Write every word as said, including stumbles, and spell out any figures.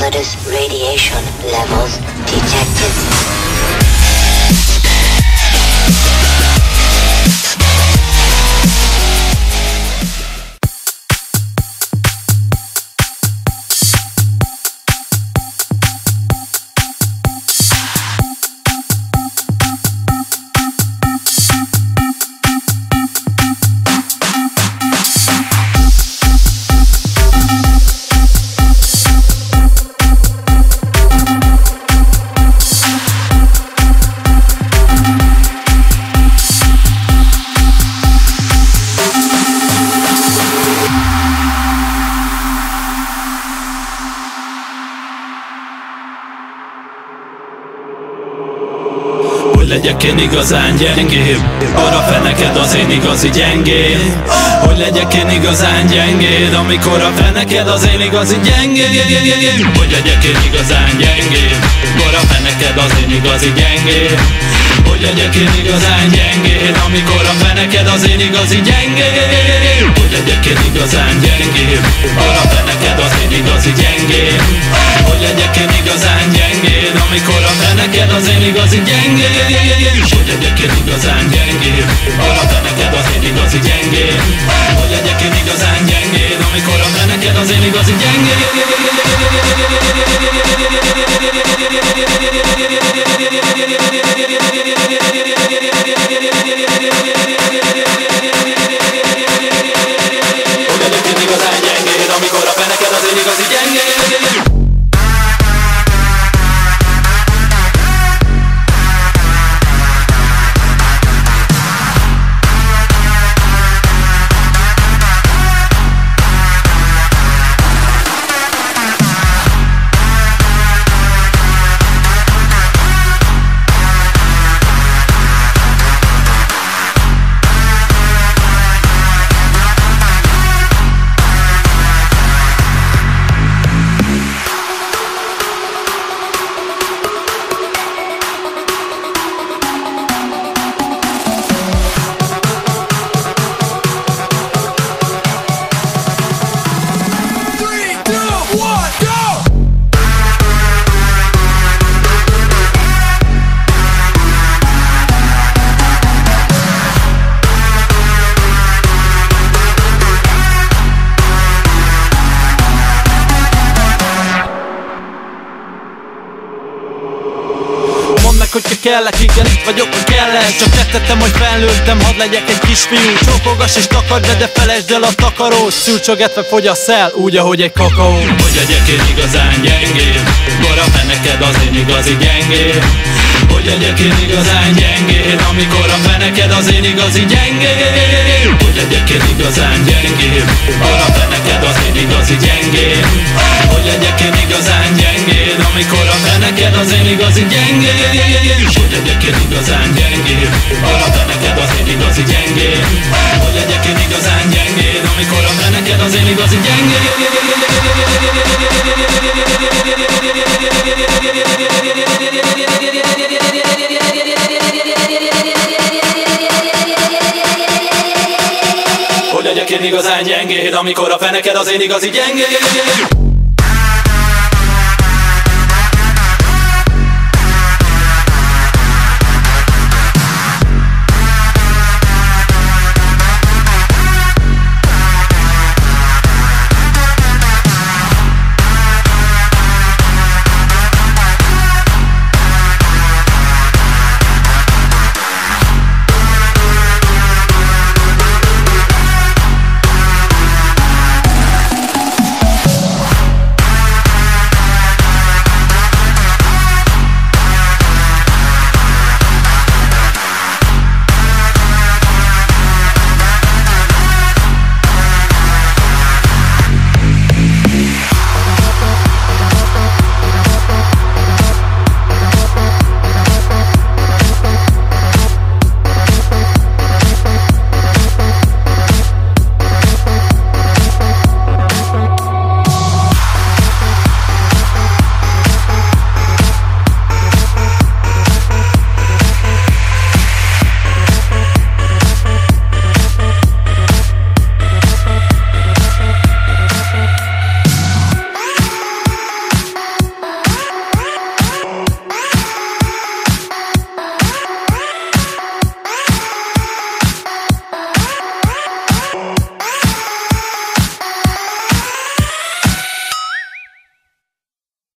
hazardous radiation levels detected. Legyek én igazán gyengébb, arra feneked az én igazi gyengéd. Hogy legyek én igazán gyengéd, amikor a feneked az én igazi gyengéd. Hogy legyek én igazán gyengéd, arra feneked az én igazi gyengéd. Hogy legyek én igazán gyengéd, amikor a feneked az én igazi gyengéd. Hogy legyek én igazán gyengéd, arra feneked az én igazi gyengéd. Hogy legyek én igazán gyengéd, amikor a feneked az én igazi gyengéd. Hogy legyek én igazán gyengéd, arra feneked az én igazi gyengéd. Hogy legyek én igazán gyengéd, amikor a feneked az én igazi gyengéd. Hogy legyek én igazán gyengéd, amikor a feneked az én igazi gyengéd. Hogyha kellek, igen, itt vagyok, hogy kellek. Csak tettem, hogy felnőttem, hadd legyek egy kisfiú. Csókolgass és takard be, de felejtsd el a takarót. Szürcsögetve fogyasz el, úgy, ahogy egy kakaó. Hogy legyek én igazán gyengéd, bara feneked az én igazi gyengéd. Hogy legyek én igazán gyengéd, amikor a feneked az én igazi gyengéd. Hogy legyek én igazán gyengéd, bara feneked az én igazi gyengéd. Hogy legyek én igazán gyengéd, amikor a feneked az én igazi gyengéd. Hogy legyek én igazán gyengéd, arra feneked az én igazi gyengéd. Hogy legyek én igazán gyengéd, amikor a feneked az én igazi gyengéd. Hogy legyek én igazán gyengéd, amikor a feneked az én igazi gyengéd.